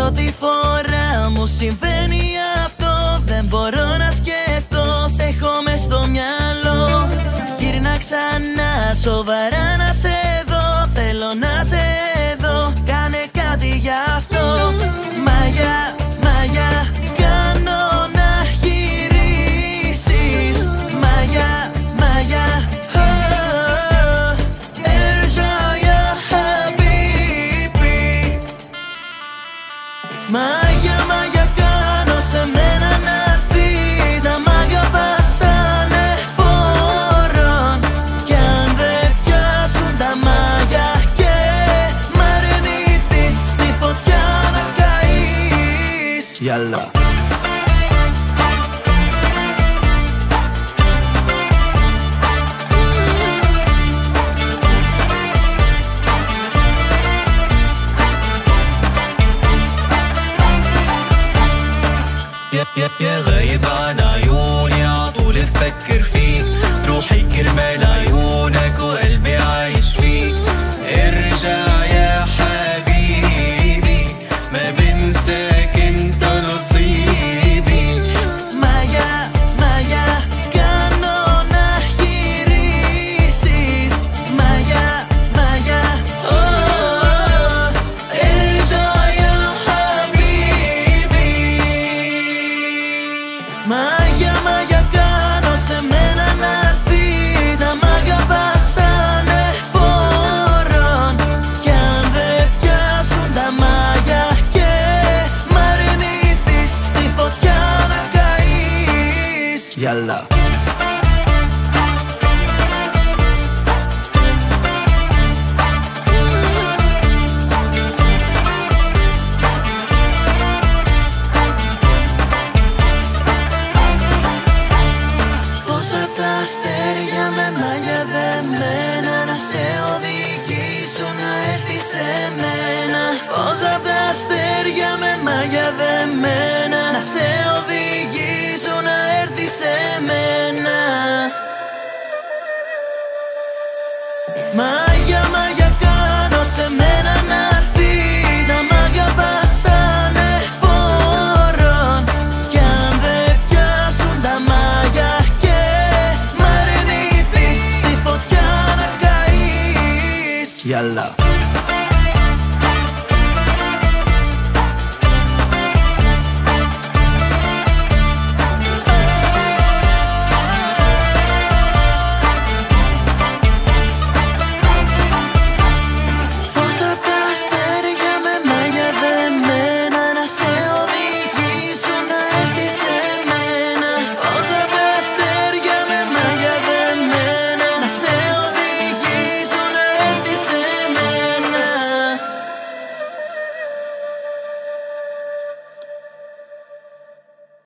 Πρώτη φορά μου συμβαίνει αυτό, δεν μπορώ να σκεφτώ, σε έχω μες στο μυαλό. Γύρνα ξανά, σοβαρά να σε δω, θέλω να σε δω, κάνε κάτι γι' αυτό. Μαγιά, μαγιά, κάνω να γυρίσεις. Μαγιά, μαγιά, μάγια, μάγια κάνω σε μένα να έρθεις, να μ' αγαπάς σαν εφόρον. Κι αν δεν πιάσουν τα μάγια και μ' αρνηθείς, στη φωτιά να καείς. Γιαλά. يا غايب عن عيوني عطول افكر فيك، روحي كرمال عيونك وقلبي عايش فيك. ارجع يا حبيبي، ما بنساك انت نصيبي. Μαγιά, μαγιά, κάνω να γυρίσεις. Μαγιά, μαγιά, ارجع يا حبيبي. Μάγια, μάγια κάνω σε μένα να έρθεις, να μ' αγαπάς σαν εφόρον. Κι αν δεν πιάσουν τα μάγια και μ' αρνηθείς, στη φωτιά να καείς. Γιαλά. Αστέρια με μάγια δεμένα, να σε οδηγήσω να έρθεις σε μένα. Πώς απ' τα αστέρια με μάγια δεμένα, να σε οδηγήσω να έρθεις σε μένα. Μάγια, μάγια κάνω σε μένα να έρθεις, να μ' αγαπάς σαν εφόρον. Κι αν δεν πιάσουν τα μάγια και μ' αρνηθείς, στη φωτιά να καείς. Γιαλά.